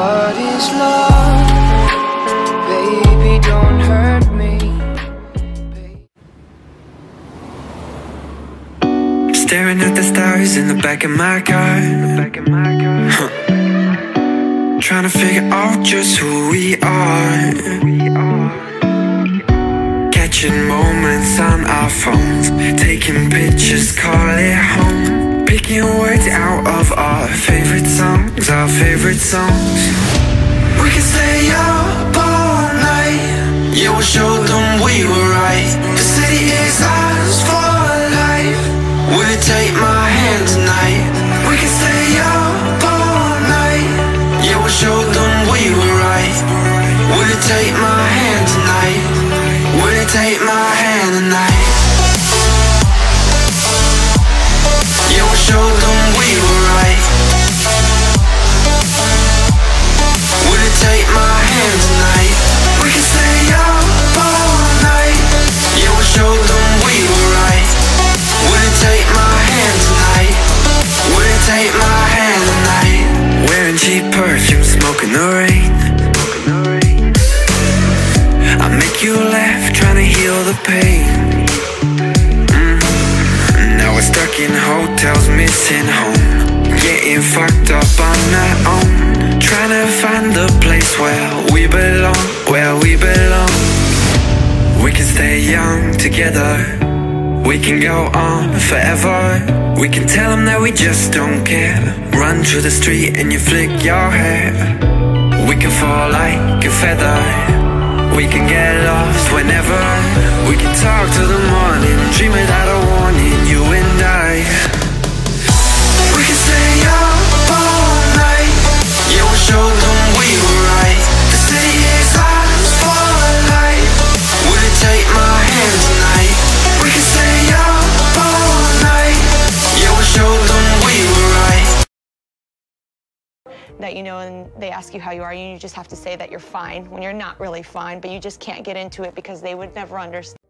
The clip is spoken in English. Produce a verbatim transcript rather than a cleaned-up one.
What is love? Baby, don't hurt me. Staring at the stars in the back of my car, huh. Trying to figure out just who we are. Catching moments on our phones, taking pictures, call it home. Picking words out of our favorite songs, our favorite songs. We can stay up all night, yeah, we'll show them we were right. The city is ours for life. Will you take my hand tonight? We can stay up all night, yeah, we'll show them we were right. Will you take my hand tonight? Will you take my hand tonight? Yeah, we'll show them we were right. Will you take my hand tonight? We can stay up all night, yeah, we'll show them we were right. Will you take my hand tonight? Will you take my hand tonight? Wearing cheap perfume, smoking the rain. I make you laugh, trying to heal the pain. mm. Now we're stuck in hotels, missing home, getting fucked up on our own, trying to find the place where we belong, where we belong. We can stay young together, we can go on forever. We can tell them that we just don't care. Run through the street and you flick your hair. We can fall like a feather, we can get lost whenever. We can talk till the morning, dream without a warning, you and I. We can stay up all night, yeah, we'll show them we were right. The city is ours for life. Will you take my hand tonight? We can stay up all night, yeah, we'll show them we were right. That, you know, and they ask you how you are, and you just have to say that you're fine when you're not really fine, but you just can't get into it because they would never understand.